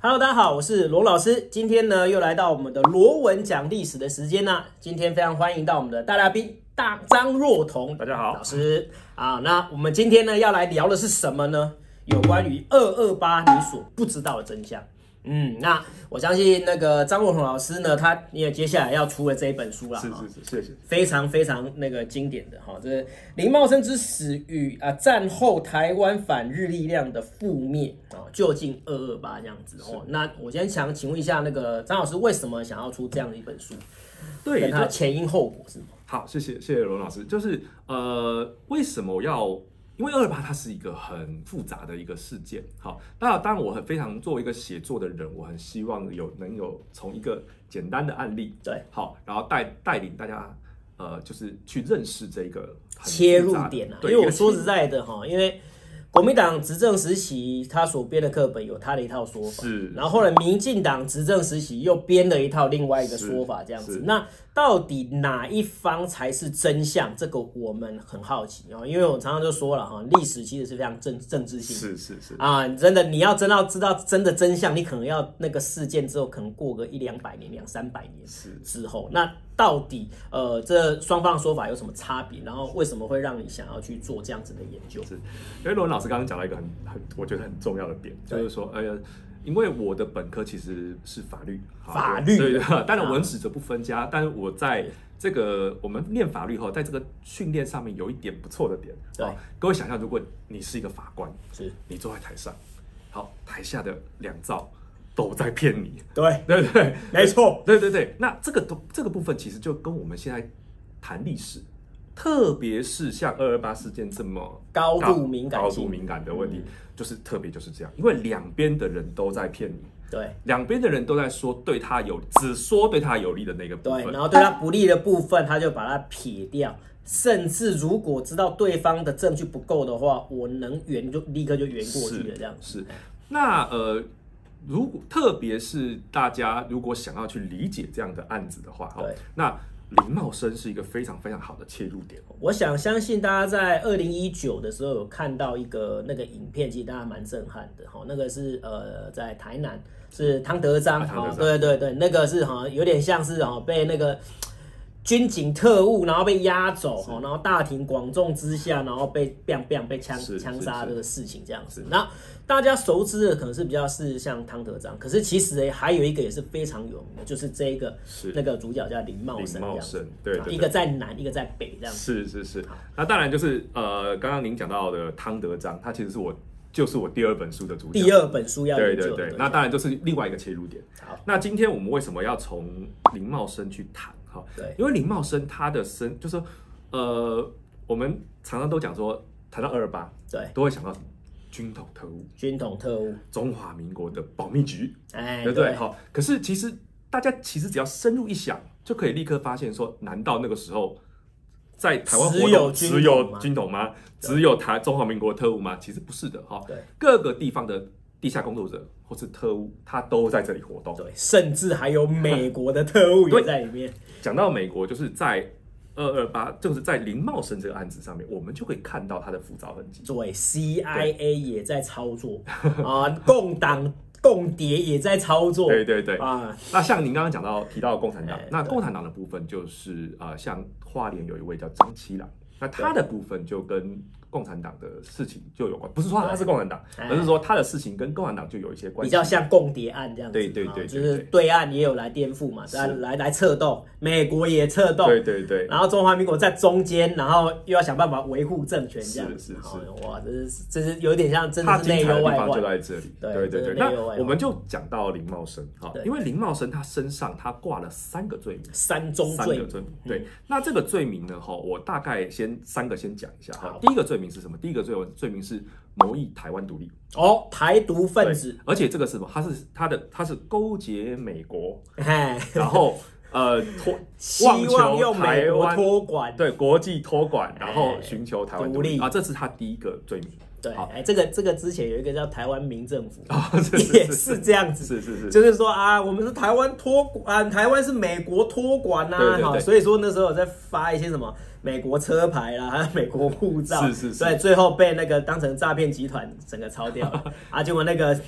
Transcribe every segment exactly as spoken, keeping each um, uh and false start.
Hello， 大家好，我是罗老师。今天呢，又来到我们的罗文讲历史的时间啦。今天非常欢迎到我们的大来宾大张若彤， 大家好， 老师啊。那我们今天呢要来聊的是什么呢？有关于二二八你所不知道的真相。嗯，那我相信那个张若彤老师呢，他也接下来要出了这一本书啦， 是是是，谢谢， 非常非常那个经典的哈，这是林茂生之死与啊战后台湾反日力量的覆灭啊，究竟二二八这样子哦。那我先想请问一下，那个张老师为什么想要出这样的一本书？ 对， 跟它的前因后果是吗？ 好，谢谢谢谢罗老师，就是呃，为什么要？因为二二八它是一个很复杂的一个事件，好，当然，当然我很非常作为一个写作的人，我很希望有能有从一个简单的案例， 对， 好，然后带带领大家，呃，就是去认识这个切入点啊。因为我说实在的哈，因为国民党执政时期，他所编的课本有他的一套说法， 是， 然后后来民进党执政时期又编了一套另外一个说法，这样子。那到底哪一方才是真相？这个我们很好奇哦，因为我常常就说了哈，历史其实是非常政政治性的， 是是是啊，真的你要真要知道真的真相，你可能要那个事件之后，可能过个一两百年、两三百年之后，那到底呃这双方的说法有什么差别？然后为什么会让你想要去做这样子的研究？ 是，因为罗文老师刚刚讲到一个很很我觉得很重要的点，就是说，呃。因为我的本科其实是法律， 法律对对，当然文史则不分家，但是我在这个我们念法律后，在这个训练上面有一点不错的点。 对， 各位想象，如果你是一个法官， 是你坐在台上，好，台下的两造都在骗你， 对对对， 没错， 对对对。那这个这个部分其实就跟我们现在谈历史，特别是像二二八事件这么高度敏感、 高度敏感的问题。嗯，就是特别就是这样，因为两边的人都在骗你， 对， 两边的人都在说对他有，只说对他有利的那个部分， 对，然后对他不利的部分，他就把它撇掉，甚至如果知道对方的证据不够的话，我能圆就立刻就圆过去了，这样是。那呃，如果特别是大家如果想要去理解这样的案子的话， 对， 那林茂生是一个非常非常好的切入点。 我想相信大家在二零一九的时候有看到一个那个影片，其实大家蛮震撼的哈。那个是呃在台南，是汤德章，啊、对对对，那个是哈有点像是哈被那个军警特务然后被押走哈，然后大庭广众之下，然后被 biang biang 被枪枪杀这个事情这样子。那大家熟知的可能是比较是像汤德章，可是其实还有一个也是非常有名的，就是这一个那个主角叫林茂生， 林茂生，对, 对, 对， 一个在南，一个在北，这样子。是是是。那当然就是呃，刚刚您讲到的汤德章，他其实是我就是我第二本书的主角。 第二本书要研究， 对对对。那当然就是另外一个切入点。 好， 那今天我们为什么要从林茂生去谈？哈， 对， 因为林茂生他的身就是呃，我们常常都讲说，谈到二二八， 对， 都会想到什么？军统特务， 军统特务， 中华民国的保密局， 哎， 对不对？好，可是其实大家其实只要深入一想，就可以立刻发现说，难道那个时候在台湾活动只有军统吗？只有台中华民国特务吗？其实不是的，哈，各个地方的地下工作者或是特务，他都在这里活动， 对，甚至还有美国的特务也在里面。 讲到美国，就是在二二八，就是在林茂生这个案子上面，我们就可以看到他的复杂痕迹。 对 ，C I A 也在操作啊，共党共谍也在操作。 对对对啊， 那像您刚刚讲到提到共产党，那共产党的部分就是呃，像花莲有一位叫张七郎，那他的部分就跟共产党的事情就有关，不是说他是共产党，而是说他的事情跟共产党就有一些关系， 比较像共谍案这样子。 对对 对, 对, 对， 就是对岸也有来颠覆嘛，来来来策动，美国也策动， 对对对， 然后中华民国在中间，然后又要想办法维护政权，这样子。是是是，哇，这是这是有点像真的是内忧外患， 就在这里。对对对，那我们就讲到林茂生，好，因为林茂生他身上他挂了三个罪名， 三宗罪名。 对，那这个罪名呢，哈，我大概先三个先讲一下哈。第一个罪名是什么？第一个罪罪名是谋议台湾独立哦，台独分子， 而且这个是什么？他是他的他是勾结美国，然后呃托希望用美国托管， 对国际托管，然后寻求台湾独立啊，这是他第一个罪名。 对，哎，这个这个之前有一个叫台湾民政府， 哦、是是也是这样子， 是是是， 就是说啊，我们是台湾托管，台湾是美国托管呐、啊， 对对对， 所以说那时候我在发一些什么美国车牌啦，还有美国护照， 是是是， 对，最后被那个当成诈骗集团整个抄掉了啊，结果那个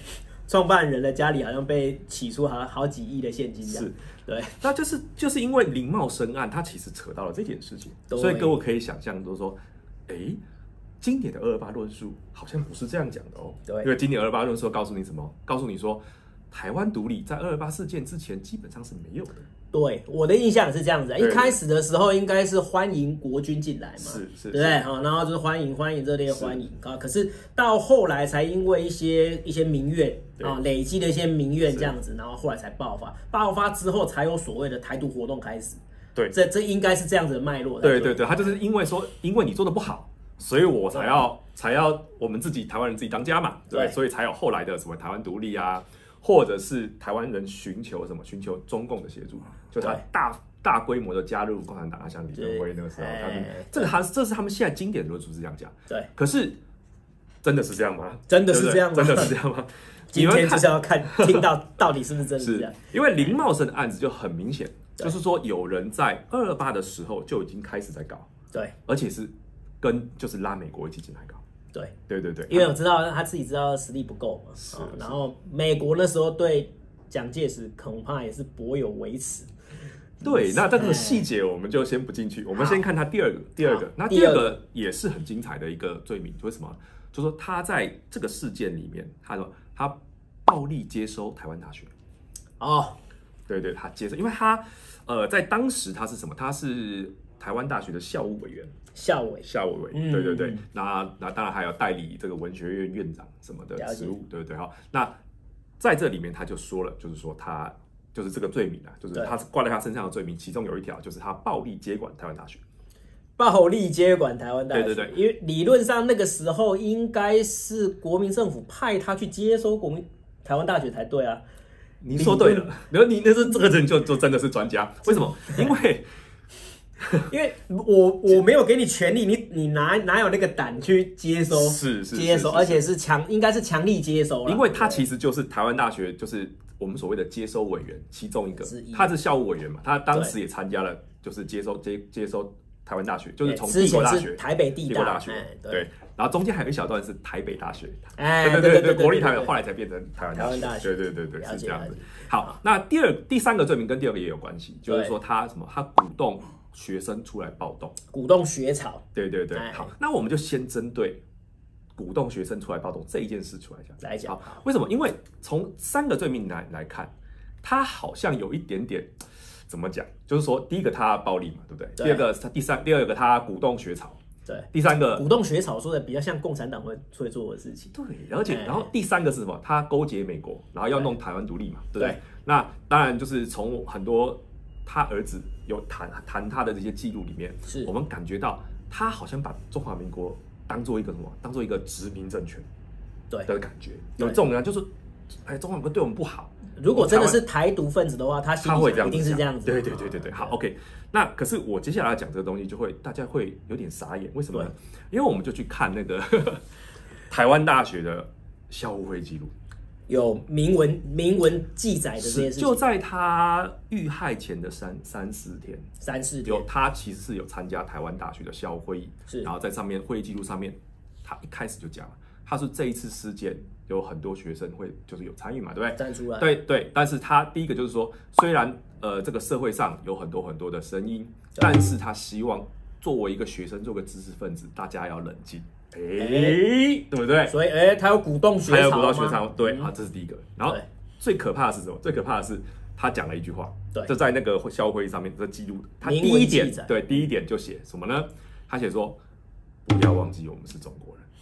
创办人的家里好像被起出好像好几亿的现金这样。 是， 对， 那就是就是因为林茂生案，它其实扯到了这件事情，所以各位可以想象，就是说，哎，经典的二二八论述好像不是这样讲的哦。 对， 因为经典二二八论述告诉你什么？告诉你说，台湾独立在二二八事件之前基本上是没有的。 对，我的印象也是这样子、啊。一开始的时候应该是欢迎国军进来嘛， 是是， 对不对？好，然后就是欢迎欢迎热烈欢迎啊。可是到后来才因为一些一些民怨啊，累积的一些民怨这样子，然后后来才爆发。爆发之后才有所谓的台独活动开始。 对， 这这应该是这样子的脉络。 对对对，他就是因为说，因为你做的不好，所以我才要才要我们自己台湾人自己当家嘛，对，所以才有后来的什么台湾独立啊。或者是台湾人寻求什么？寻求中共的协助，就他大大规模的加入共产党啊，像李登辉那个时候，他们这个他这是他们现在经典论述是这样讲。 对， 可是真的是这样吗？ 真的是这样吗？ 真的是这样吗？ 今天就是要看听到到底是不是真的是这样。 因为林茂生的案子就很明显，就是说有人在二二八的时候就已经开始在搞， 对， 而且是跟就是拉美国一起进来搞。 对对对对， 因为我知道他自己知道实力不够嘛，是哦、然后美国那时候对蒋介石恐怕也是颇有微词。 对，那这个细节我们就先不进去，我们先看他第二个，第二个，那第二个也是很精彩的一个罪名，为什么？就是说他在这个事件里面，他说他暴力接收台湾大学。 哦， 对对，他接收，因为他呃在当时他是什么？他是台湾大学的校务委员。 校委， 校委委，嗯、对对对，那那当然还有代理这个文学院院长什么的职务，对不对？哈，那在这里面他就说了，就是说他就是这个罪名啊，就是他挂在他身上的罪名，其中有一条就是他暴力接管台湾大学， 暴力接管台湾大学， 对对对， 因为理论上那个时候应该是国民政府派他去接收国民台湾大学才对啊。 你说对了，然后你那是这个人就就真的是专家，为什么？因为。 因为我我没有给你权利，你你哪哪有那个胆去接收？ 是是接收，而且是强，应该是强力接收。 因为他其实就是台湾大学，就是我们所谓的接收委员其中一个，他是校务委员嘛，他当时也参加了，就是接收接接收台湾大学，就是从帝国大学、 台北帝大学，对，然后中间还有一小段是台北大学， 哎， 对对对对，国立台北，后来才变成台湾大学，对对对对，是这样子。好，那第二第三个罪名跟第二个也有关系，就是说他什么，他鼓动学生出来暴动， 鼓动学潮。 对对对，好，那我们就先针对鼓动学生出来暴动这一件事出来讲。 来讲， 好，为什么？因为从三个罪名来来看，他好像有一点点怎么讲？就是说，第一个他暴力嘛，对不对？对第二个他第三，第二个他鼓动学潮。 对， 第三个鼓动学潮说的比较像共产党会会做的事情。 对，而且然后第三个是什么？他勾结美国，然后要弄台湾独立嘛，对不对？对那当然就是从很多他儿子有谈谈他的这些记录里面，是我们感觉到他好像把中华民国当做一个什么？当做一个殖民政权，对的感觉，有这种人就是，哎，中华民国对我们不好。 如果真的是台独分子的话，他心里一定是这样子。 对对对对对，好 ，OK。那可是我接下来讲这个东西，就会大家会有点傻眼，为什么呢？因为我们就去看那个台湾大学的校务会记录， 有明文明文记载的这些事情。 就在他遇害前的三三四天， 三四天， 有他其实是有参加台湾大学的校务会议， 是， 然后在上面会议记录上面，他一开始就讲了，他说这一次事件有很多学生会就是有参与嘛，对不对？ 站出来， 对对，但是他第一个就是说，虽然呃这个社会上有很多很多的声音，但是他希望作为一个学生，做个知识分子，大家要冷静，哎、欸，对不对？ 所以哎、欸，他有鼓动学潮， 还有鼓动学潮，对、嗯、啊，这是第一个。然后最可怕的是什么？最可怕的是他讲了一句话，对，就在那个校务会议上面这记录，他第一点对第一点就写什么呢？他写说不要忘记我们是中国人。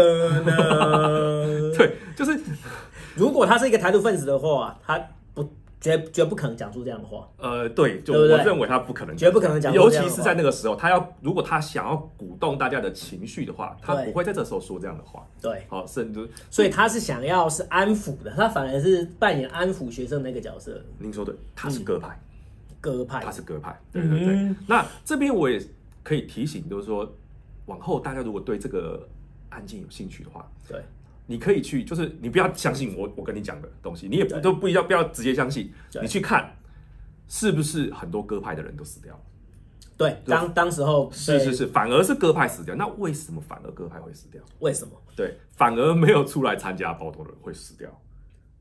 对，就是如果他是一个台独分子的话，他不绝绝不可能讲出这样的话。 呃，对，就我认为他不可能， 绝不可能讲出这样的话。尤其是在那个时候，他要如果他想要鼓动大家的情绪的话，他不会在这时候说这样的话。 对， 好，甚至所以他是想要是安抚的，他反而是扮演安抚学生那个角色。 您说对，他是鸽派， 鸽派， 他是鸽派，对对对。嗯、那这边我也可以提醒，就是说，往后大家如果对这个案件有兴趣的话， 对， 你可以去，就是你不要相信我我跟你讲的东西，你也都不要不要直接相信，你去看是不是很多鸽派的人都死掉了。 对，当当时候是是是，反而是鸽派死掉，那为什么反而鸽派会死掉？ 为什么？ 对，反而没有出来参加暴动的人会死掉。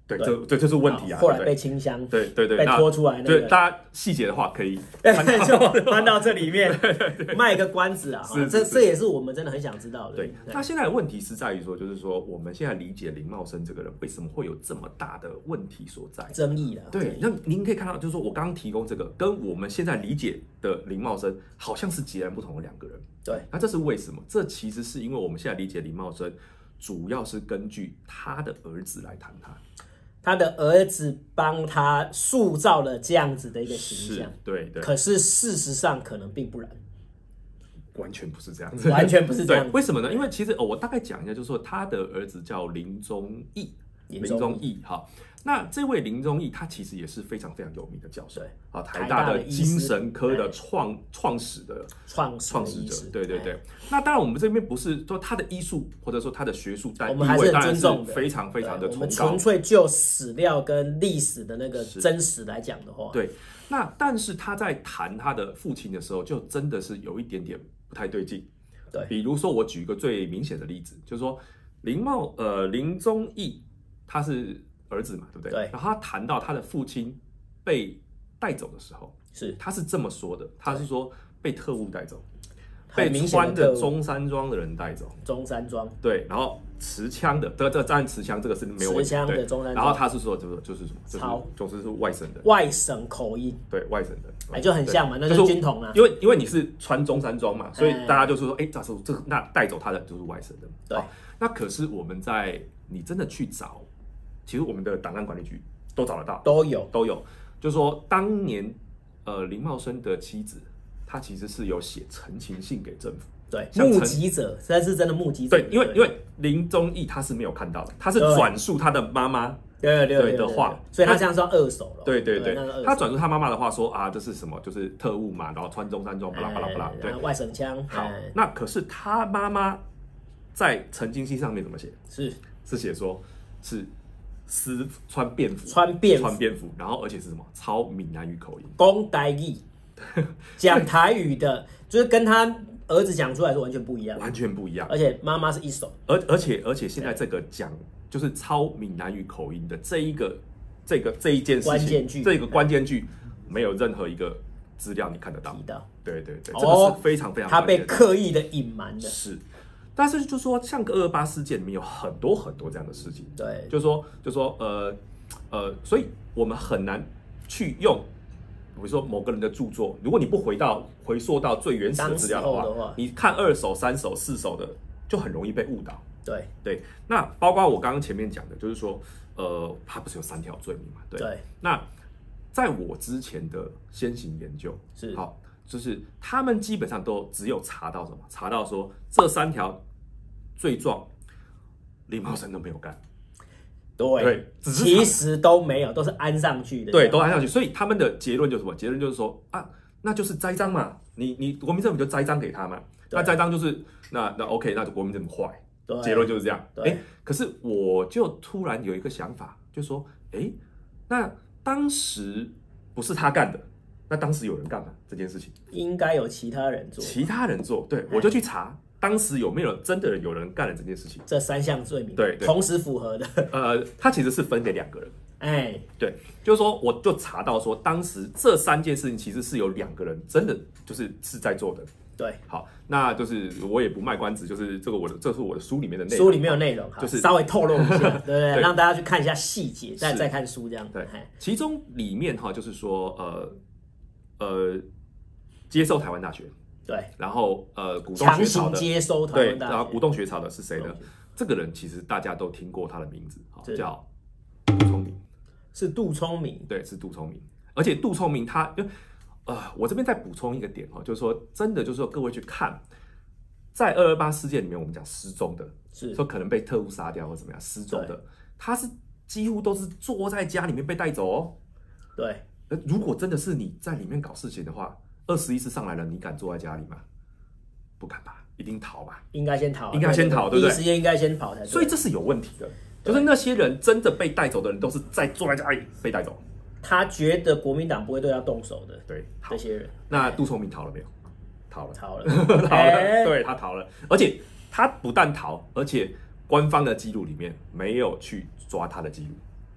对，这这就是问题啊。 后来被清乡， 对对对， 被拖出来那个。 对，大家细节的话可以就翻到这里面，卖个关子啊。这这也是我们真的很想知道的。 对，那现在的问题是在于说，就是说我们现在理解林茂生这个人为什么会有这么大的问题所在， 争议了。 对，那您可以看到，就是说我刚刚提供这个，跟我们现在理解的林茂生好像是截然不同的两个人。 对， 那这是为什么？这其实是因为我们现在理解林茂生，主要是根据他的儿子来谈他。 他的儿子帮他塑造了这样子的一个形象， 对对。 可是事实上可能并不然， 完全不是这样子， 完全不是这样子。 为什么呢？因为其实哦，我大概讲一下，就是说他的儿子叫林宗义，林宗义哈。那这位林宗义，他其实也是非常非常有名的教授啊，台大的精神科的创创始的创创始者，对对对。那当然，我们这边不是说他的医术或者说他的学术， 我们还是很尊重的， 非常非常的崇高。 我们纯粹就史料跟历史的那个真实来讲的话， 对。那但是他在谈他的父亲的时候，就真的是有一点点不太对劲。 对， 比如说我举一个最明显的例子，就是说林茂呃林宗义他是儿子嘛，对不对？ 对。 然后他谈到他的父亲被带走的时候， 是他是这么说的，他是说被特务带走，被穿着中山装的人带走。 中山装。 对，然后持枪的，这个这个当然持枪这个是没有问题。 持枪的中山装。 然后他是说就是就是什么？ 操， 就是是外省的。 外省口音。 对，外省的。 哎，就很像嘛，那就是军统啊。 因为因为你是穿中山装嘛，所以大家就是说，哎，这时候这个那带走他的就是外省的。 对。 那可是我们在你真的去找。其实我们的档案管理局都找得到， 都有都有。就是说，当年呃林茂生的妻子，她其实是有写陈情信给政府， 对，目击者，这是真的目击者。 对，因为因为林宗义他是没有看到的，他是转述他的妈妈对对的话， 所以他这样算二手了。 对对对，他转述他妈妈的话说啊，这是什么？就是特务嘛，然后穿中山装，巴拉巴拉巴拉，对， 外省腔。 好，那可是他妈妈在陈情信上面怎么写？ 是是写说是。私穿便服， 穿便服， 穿便服，然后而且是什么？超闽南语口音， 讲台语，讲台语的，就是跟他儿子讲出来是完全不一样， 完全不一样。 而且妈妈是一手， 而而且而且现在这个讲就是超闽南语口音的这一个这个这一件事情， 关键句， 这个关键句没有任何一个资料你看得到， 提到， 对对对，这个是非常非常， 他被刻意的隐瞒的， 是。但是就说像个二二八事件里面有很多很多这样的事情， 对， 就说就说呃呃，所以我们很难去用，比如说某个人的著作，如果你不回到回溯到最原始的资料的 话, 的话，你看二手、三手、四手的，就很容易被误导。 对对，那包括我刚刚前面讲的，就是说呃，它不是有三条罪名嘛？对。 对那在我之前的先行研究是好，就是他们基本上都只有查到什么？查到说这三条。罪状，林茂生都没有干， 对， 对其实都没有，都是安上去的， 对，都安上去。所以他们的结论就是什么？结论就是说啊，那就是栽赃嘛，你你国民政府就栽赃给他嘛，那栽赃就是那那 OK， 那就国民政府坏，结论就是这样。哎，可是我就突然有一个想法，就说，哎，那当时不是他干的，那当时有人干吗？这件事情应该有其他人做， 其他人做，对，我就去查。当时有没有真的有人干了这件事情？ 这三项罪名， 对， 同时符合的。 呃，他其实是分给两个人。 哎， 对，就是说，我就查到说，当时这三件事情其实是有两个人真的就是是在做的。 对， 好，那就是我也不卖关子，就是这个我的，这是我的书里面的内容。 书里面有内容，就是稍微透露一下，对不对？ 对， 让大家去看一下细节，再再看书这样。 对，其中里面哈，就是说，呃呃，接受台湾大学。 对， 然后呃，鼓动学潮的接收台湾大学， 对，然后鼓动学潮的是谁呢？这个人其实大家都听过他的名字，叫杜聪明， 是杜聪明， 对，是杜聪明。而且杜聪明他，呃，我这边再补充一个点哦，就是说，真的就是说，各位去看，在二二八事件里面，我们讲失踪的， 是说可能被特务杀掉或怎么样失踪的，他是几乎都是坐在家里面被带走哦。 对， 如果真的是你在里面搞事情的话。二十一次上来了，你敢坐在家里吗？不敢吧，一定逃吧。 应该先逃， 应该先逃，对不对？ 第一时间应该先跑才对。 所以这是有问题的，就是那些人真的被带走的人，都是在坐在家里被带走。 他觉得国民党不会对他动手的， 对这些人。 那杜聪明逃了没有？逃了， 逃了， 逃了。对，他逃了，而且他不但逃，而且官方的记录里面没有去抓他的记录。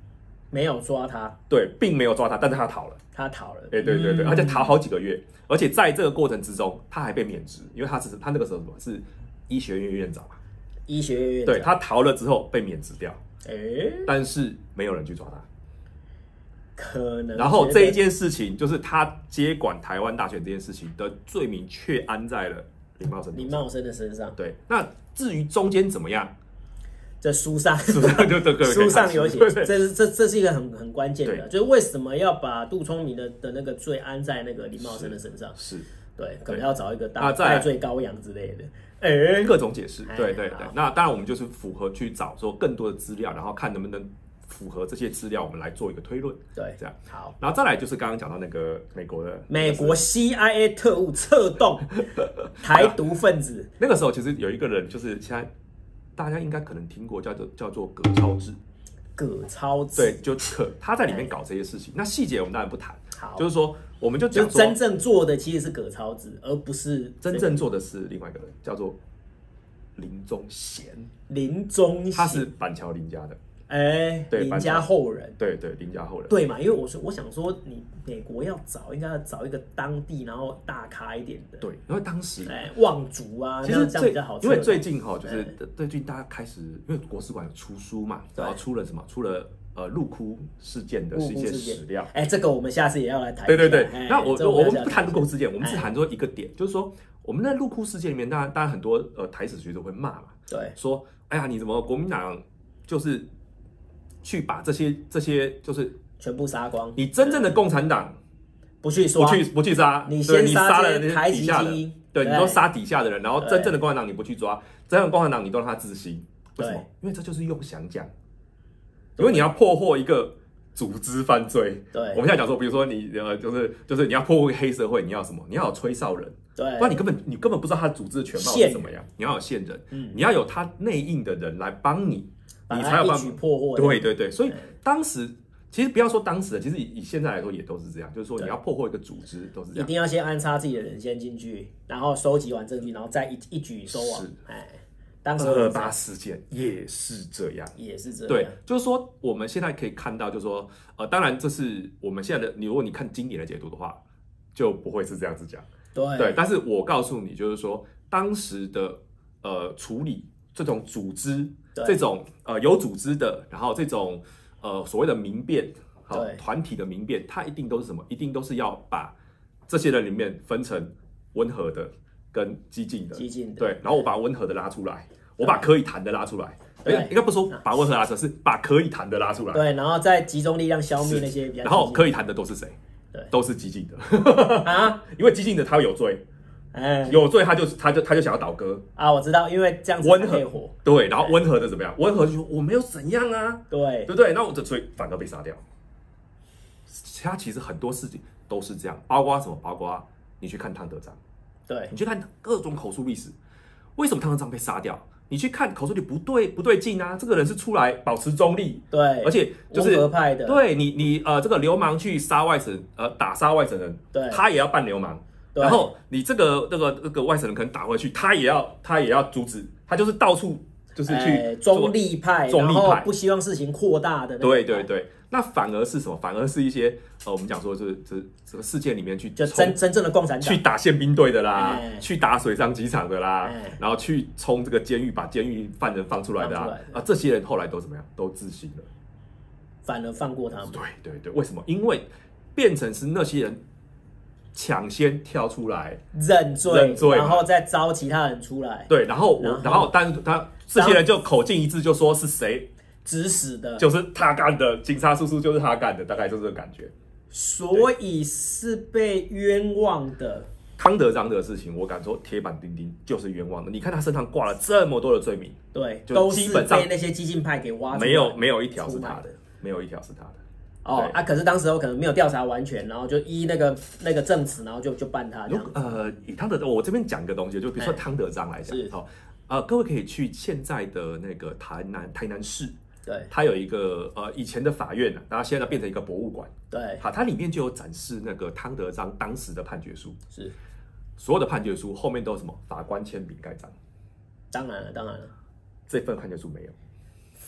没有抓他， 对，并没有抓他，但是他逃了， 他逃了， 哎，对对对，而且逃好几个月，而且在这个过程之中，他还被免职，因为他只是他那个时候是医学院院长嘛， 医学院院长， 对他逃了之后被免职掉， 哎， 但是没有人去抓他。 可能， 然后这一件事情，就是他接管台湾大选这件事情的罪名，却安在了林茂生林茂生的身上。 对，那至于中间怎么样， 这书上书上就都书上有写，这是这这是一个很很关键的，就是为什么要把杜聪明的的那个罪安在那个林茂生的身上？ 是， 对，可能要找一个大代罪羔羊之类的， 哎，各种解释，对对对。那当然，我们就是符合去找说更多的资料，然后看能不能符合这些资料，我们来做一个推论。 对， 这样好。 然后再来就是刚刚讲到那个美国的美国 C I A 特务策动台独分子， 那个时候其实有一个人，就是现在大家应该可能听过，叫做叫做葛超志。 葛超志， 对，就可他在里面搞这些事情。那细节我们当然不谈， 好， 就是说我们就讲说， 真正做的其实是葛超志，而不是真正做的是另外一个人，叫做林宗贤。 林宗贤， 他是板桥林家的。 哎， 对， 林家后人， 对对，林家后人， 对嘛？因为我说，我想说，你美国要找，应该要找一个当地，然后大咖一点的。 对，因为当时哎，望族啊， 其实这样比较好。 因为最近哈，就是最近大家开始，因为国史馆有出书嘛，然后出了什么？出了呃鹿窟事件的是一些史料。 哎，这个我们下次也要来谈。 对对对，那我我们不谈鹿窟事件，我们只谈说一个点，就是说我们在鹿窟事件里面，当然当然很多呃台史学者会骂嘛， 对， 说哎呀，你怎么国民党就是去把这些这些就是全部杀光？ 你真正的共产党不去刷， 不去不去杀， 你先杀了台底下的，对，你都杀底下的人，然后真正的共产党你不去抓，真正的共产党你都让他自息，为什么？因为这就是用想讲，因为你要破获一个组织犯罪。 对， 我们现在讲说，比如说你呃，就是就是你要破获黑社会，你要什么？你要有吹哨人， 对， 不然你根本你根本不知道他的组织的全貌是怎么样。你要有线人，嗯，你要有他内应的人来帮你。你才有办法破获。 对对对，所以当时其实不要说当时的，其实以以现在来说也都是这样，就是说你要破获一个组织都是这样， 一定要先安插自己的人先进去，然后收集完证据，然后再一一举收网。哎，当时二二八事件也是这样， 也是这样。 对，就是说我们现在可以看到，就是说呃，当然这是我们现在的，你如果你看经典的解读的话，就不会是这样子讲。 对对，但是我告诉你，就是说当时的呃处理这种组织。这种呃有组织的，然后这种呃所谓的民变，好团体的民变，它一定都是什么？一定都是要把这些人里面分成温和的跟激进的， 激进的对，然后我把温和的拉出来，我把可以谈的拉出来，哎，应该不说把温和拉出来，是把可以谈的拉出来， 对，然后再集中力量消灭那些比较， 然后可以谈的都是谁？ 对， 都是激进的啊，因为激进的他有罪。哎，有罪他就他就他就想要倒戈啊！我知道，因为这样子温和对，然后温和的怎么样？温和就说我没有怎样啊， 对对不对？那我这所以反而被杀掉。他其实很多事情都是这样，包括什么？包括你去看汤德章， 对， 你去看各种口述历史，为什么汤德章被杀掉？你去看口述历不对不对劲啊！这个人是出来保持中立， 对， 而且就是温和派的， 对你你呃这个流氓去杀外省呃打杀外省人， 对， 他也要扮流氓。然后你这个那个那个外省人可能打回去，他也要他也要阻止，他就是到处就是去、 欸、中立派， 中立派不希望事情扩大的那对对对，那反而是什么？反而是一些呃，我们讲说是这这个事件里面去就真真正的共产党去打宪兵队的啦， 欸、 去打水上机场的啦， 欸、 然后去冲这个监狱，把监狱犯人放出来的啊，啊，这些人后来都怎么样？都自新了， 反而放过他们。 对对对，为什么？因为变成是那些人。抢先跳出来认罪， 认罪， 然后再招其他人出来。 对，然后我，然后，但是他这些人就口径一致，就说是谁指使的， 就是他干的，警察叔叔就是他干的，大概就是这个感觉。 所以是被冤枉的。 汤德章的事情，我敢说铁板钉钉就是冤枉的。你看他身上挂了这么多的罪名， 对， 就基本上被那些激进派给挖出来， 没有没有一条是他的，没有一条是他的。 哦啊，可是当时候可能没有调查完全，然后就依那个那个证词，然后就就办他这样。 呃，以汤德，我这边讲一个东西，就比如说汤德章来讲，好，呃，各位可以去现在的那个台南台南市， 对， 它有一个呃以前的法院啊，然后现在变成一个博物馆， 对， 好，它里面就有展示那个汤德章当时的判决书， 是所有的判决书后面都有什么法官签名盖章， 当然了，当然了， 这份判决书没有。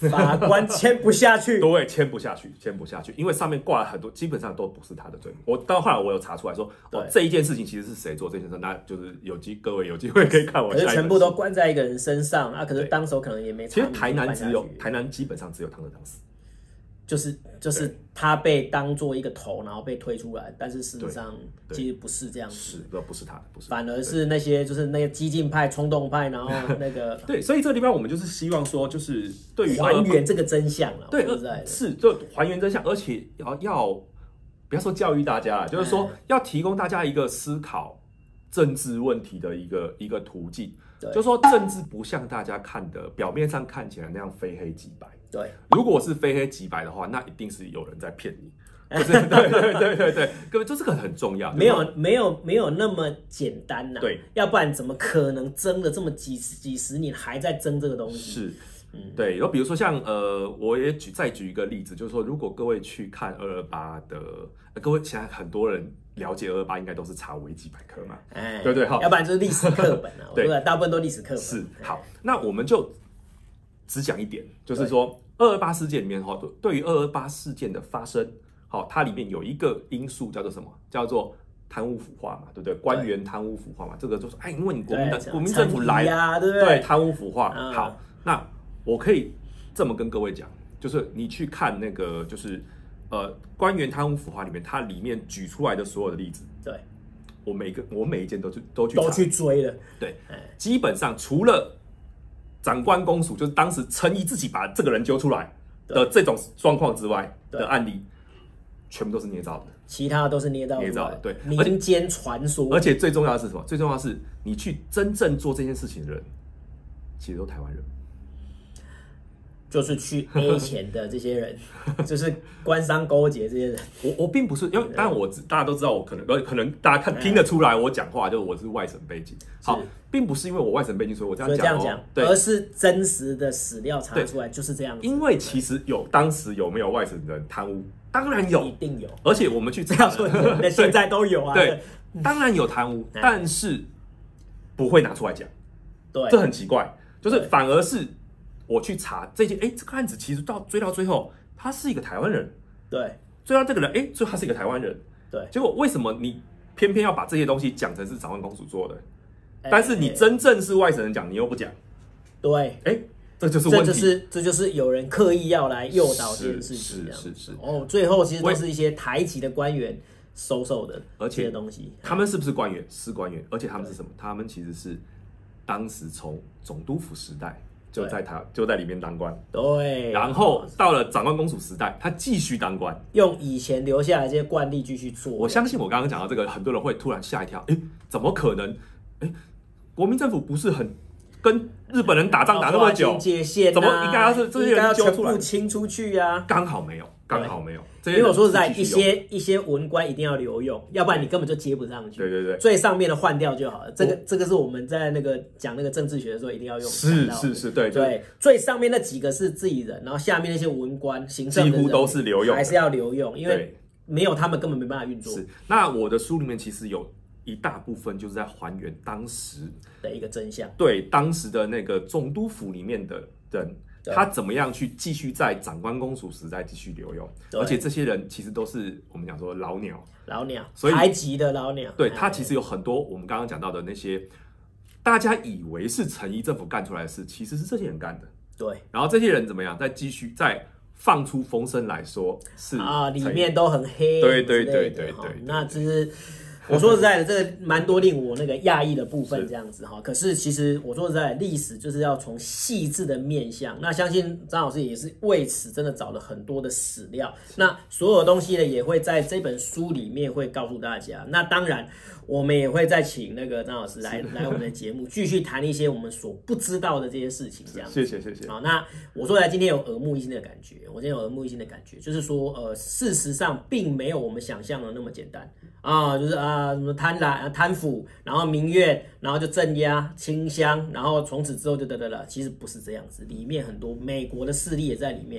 法官签不下去， 对，签不下去，签不下去，因为上面挂了很多，基本上都不是他的罪名。我到后来我有查出来说，哦，这一件事情其实是谁做这件事，那就是有机各位有机会可以看我下一本。 可是全部都关在一个人身上啊，可是当时可能也没。 其实台南只有台南基本上只有汤德章死。 就是就是他被当做一个头，然后被推出来，但是事实上其实不是这样子， 是不是他的，不是， 反而是那些就是那些激进派、冲动派，然后那个对，所以这个地方我们就是希望说，就是对于还原这个真相了， 对，是就还原真相，而且要要不要说教育大家啦，就是说要提供大家一个思考政治问题的一个一个途径，就是说政治不像大家看的表面上看起来那样非黑即白。 对， 如果是非黑即白的话，那一定是有人在骗你。就是对对对对对，各位，这这个很重要。 没有没有没有那么简单呐、啊。 对， 要不然怎么可能争了这么几十几十年还在争这个东西？ 是，嗯，对。然后比如说像呃，我也举再举一个例子，就是说，如果各位去看二二八的，呃、各位现在很多人了解二二八，应该都是查维基百科嘛，哎，对对哈， 要不然就是历史课本啊，对，大部分都历史课本。 是，好，那我们就只讲一点，就是说。二二八事件里面哈，对于二二八事件的发生，好，它里面有一个因素叫做什么？叫做贪污腐化嘛，对不对？官员贪污腐化嘛，这个就是哎，因为你国民的国民政府来， 啊、对不对？对，贪污腐化。嗯、好，那我可以这么跟各位讲，就是你去看那个，就是呃，官员贪污腐化里面，它里面举出来的所有的例子， 对， 我每个我每一件都去都去都去追了， 对，基本上除了。长官公署就是当时陈仪自己把这个人揪出来的这种状况之外的案例，全部都是捏造的， 其他都是捏造捏造的，对， 民间传说。 而且最重要的是什么？最重要的是你去真正做这件事情的人，其实都台湾人。 就是去 A 钱的这些人，就是官商勾结这些人。 我我并不是，因为当然我大家都知道，我可能可能大家看听得出来，我讲话就是我是外省背景。好，并不是因为我外省背景，所以我这样讲、哦， 这样讲，而是真实的史料查出来就是这样子。 因为其实有当时有没有外省人贪污，当然有， 一定有。 而且我们去这样说，那现在都有啊。 对，当然有贪污，但是不会拿出来讲。 对， 这很奇怪，就是反而是。我去查这件，哎，这个案子其实到追到最后，他是一个台湾人， 对， 追到这个人，哎，最后他是一个台湾人， 对， 结果为什么你偏偏要把这些东西讲成是长官公署做的，但是你真正是外省人讲，你又不讲， 对， 哎，这就是问题， 这就是这就是有人刻意要来诱导这件事情， 是是是， 哦，最后其实都是一些台籍的官员收受的， 而且东西， 他们是不是官员？是官员，而且他们是什么？他们其实是当时从总督府时代。就在他就在里面当官， 对， 然后到了长官公署时代，他继续当官， 用以前留下来这些惯例继续做。 我相信我刚刚讲到这个，很多人会突然吓一跳，哎，怎么可能？哎，国民政府不是很跟日本人打仗打那么久， 界限、啊、 怎么应该要是这些人全部清出去呀、啊？ 刚好没有，刚好没有。 因为我说实在，一些一些文官一定要留用，要不然你根本就接不上去。 对对对， 最上面的换掉就好了。这个这个是我们在那个讲那个政治学的时候一定要用。 是是是，对对。最上面那几个是自己人，然后下面那些文官、行政几乎都是留用， 还是要留用，因为没有他们根本没办法运作。 是。那我的书里面其实有一大部分就是在还原当时的一个真相。 对，当时的那个总督府里面的人。他怎么样去继续在长官公署时代继续留用？而且这些人其实都是我们讲说老鸟， 老鸟，台籍的老鸟。 对，他其实有很多我们刚刚讲到的那些，大家以为是陈仪政府干出来的事，其实是这些人干的。 对， 然后这些人怎么样？再继续再放出风声来说是啊，里面都很黑。 对对对对对， 那只是。我说实在的，这个蛮多令我那个讶异的部分，这样子哈。可是其实我说实在，历史就是要从细致的面向。那相信张老师也是为此真的找了很多的史料。那所有东西呢，也会在这本书里面会告诉大家。那当然，我们也会再请那个张老师来来我们的节目，继续谈一些我们所不知道的这些事情。这样子， 谢谢谢谢。 好，那我说来今天有耳目一新的感觉，我今天有耳目一新的感觉，就是说，呃，事实上并没有我们想象的那么简单啊，就是啊。啊，什么贪婪、贪腐，然后民怨，然后就镇压、清乡，然后从此之后就得得了。其实不是这样子，里面很多美国的势力也在里面，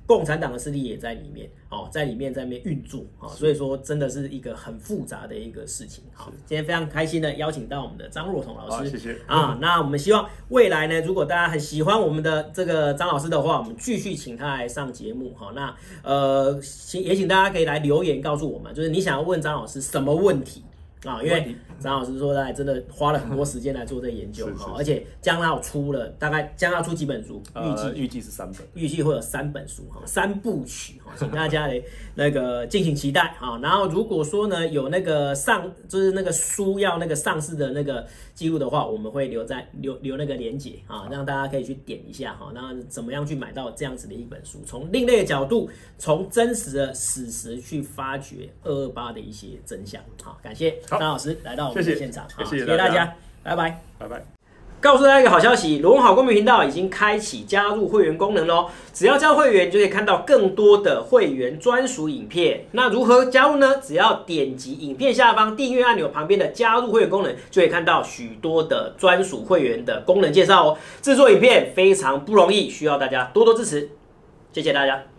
共产党的势力也在里面，哦，在里面在那边运作，哦，所以说真的是一个很复杂的一个事情。好，今天非常开心的邀请到我们的张若彤老师， 谢谢啊。那我们希望未来呢，如果大家很喜欢我们的这个张老师的话，我们继续请他来上节目。好，那呃，也请大家可以来留言告诉我们，就是你想要问张老师什么问题。啊，因为张老师说他真的花了很多时间来做这个研究，哈，而且将要出了大概将要出几本书，预计、呃、 预计是三本， 预计会有三本书哈，三部曲哈，请大家来那个敬请期待哈。然后如果说呢有那个上就是那个书要那个上市的那个记录的话，我们会留在留留那个连结啊，让大家可以去点一下哈。那怎么样去买到这样子的一本书？从另类的角度，从真实的史实去发掘二二八的一些真相。好，感谢。张老师来到我们的现场， 谢谢， 谢谢大家，拜拜， 拜拜。 告诉大家一个好消息，罗文好公民频道已经开启加入会员功能咯，只要加入会员就可以看到更多的会员专属影片。那如何加入呢？只要点击影片下方订阅按钮旁边的加入会员功能，就可以看到许多的专属会员的功能介绍哦。制作影片非常不容易，需要大家多多支持，谢谢大家。